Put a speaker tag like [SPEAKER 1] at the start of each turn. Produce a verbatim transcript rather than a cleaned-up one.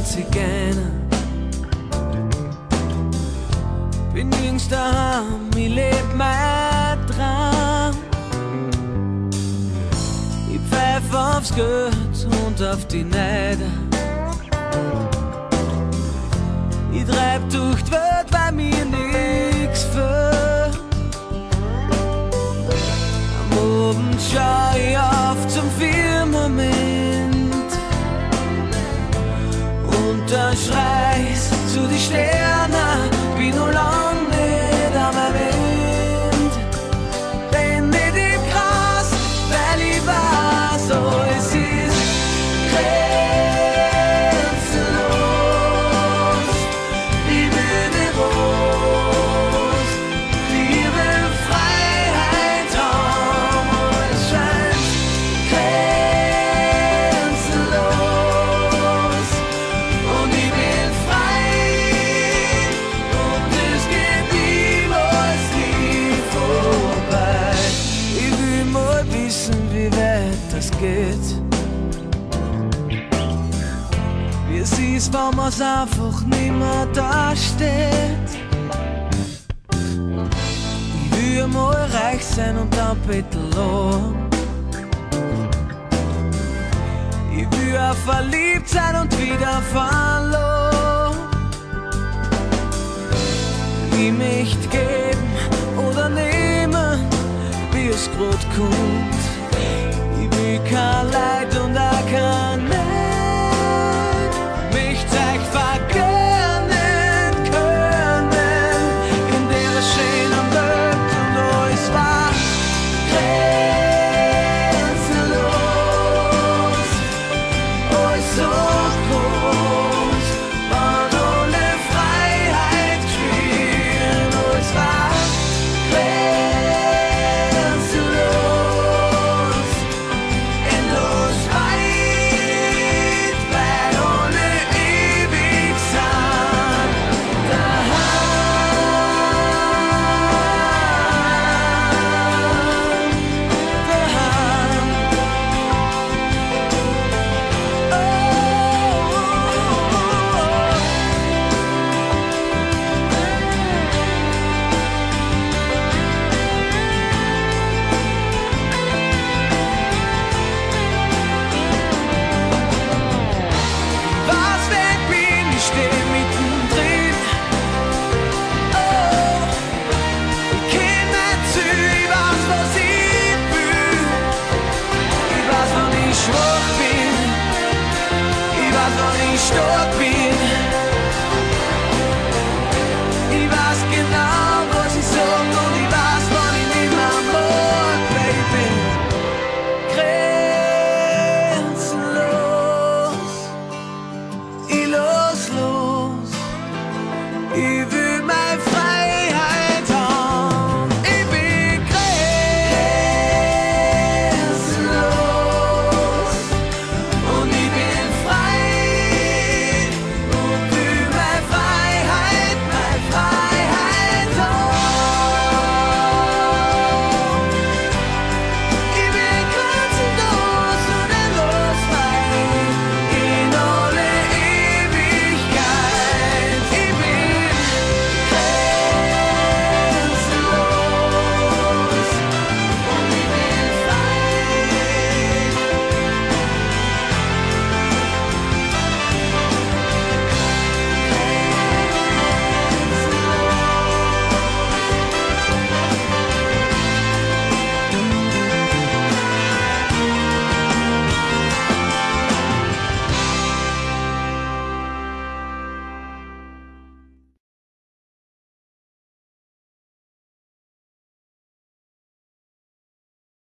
[SPEAKER 1] Zigeuner. Bin jüngst daheim, ich leb mein Traum. Ich pfeif aufs Geld und auf die Neider. Ich treib durch die Welt, weil mir nix fehlt. Am Abend schau ich auf zum Firmament und dann schreist zu die Sterne, bin noch lang nicht am Wind. Renn nicht im Gras, weil ich weiß, alles ist grenzenlos. Ich will bewusst, ich will Freiheit haben, alles scheint grenzenlos. Und ich bin frei und es geht niemals nie vorbei. Ich will mal wissen, wie weit das geht. Wie es ist, wenn man's einfach nimmer da steht. Ich will mal reich sein und dann betteln. Ich will auch verliebt sein und wieder verloren.